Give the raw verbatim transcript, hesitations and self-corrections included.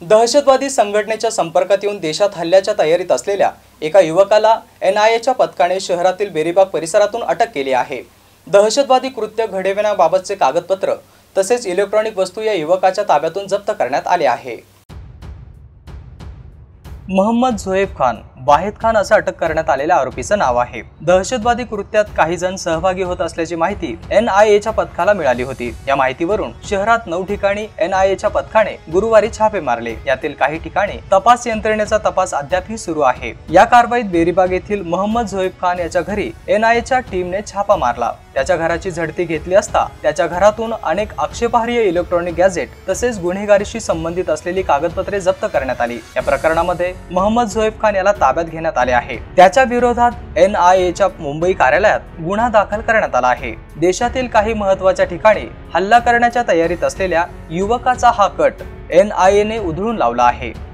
दहशतवादी संघटनेच्या संपर्कात येऊन देशात हल्ल्याच्या तयारीत असलेल्या एका युवकाला एन आय एच्या पथकाने शहरातील बेरीबाग परिसरातून अटक केली आहे। दहशतवादी कृत्य घडविण्याबाबतचे कागदपत्र तसेच इलेक्ट्रॉनिक वस्तू या युवकाच्या ताब्यातून जप्त करण्यात आले आहे। मोहम्मद झोएब खान वाहिद खान असं अटक करण्यात आलेल्या आरोपीचं नाव आहे। दहशतवादी कृत्यात काही जण सहभागी होत असल्याची माहिती एन आय एच्या पथकाला मिळाली होती। या माहितीवरून शहरात नऊ ठिकाणी एन आय एच्या पथकाने गुरुवारी छापे मारले। यातील काही ठिकाणी तपास यंत्रणेचा तपास अद्यापही सुरू आहे। या कारवाईत बेरीबाग येथील मोहम्मद झोएब खान याच्या घरी एन आय एच्या टीमने छापा मारला। त्याच्या घराची झडती घेतली असता त्याच्या घरातून अनेक आक्षेपार्ह इलेक्ट्रॉनिक गॅजेट तसेच गुन्हेगारीशी संबंधित असलेली कागदपत्रे जप्त करण्यात आली। या प्रकरणामध्ये मोहम्मद झोएब खान याला ताब्यात घेण्यात आले आहे। त्याच्या विरोधात एन आय एच्या मुंबई कार्यालयात गुन्हा दाखल करण्यात आला आहे। देशातील काही महत्त्वाच्या ठिकाणी हल्ला करण्याच्या तयारीत असलेल्या युवकाचा हा कट एन आय ए ने उधळून लावला आहे।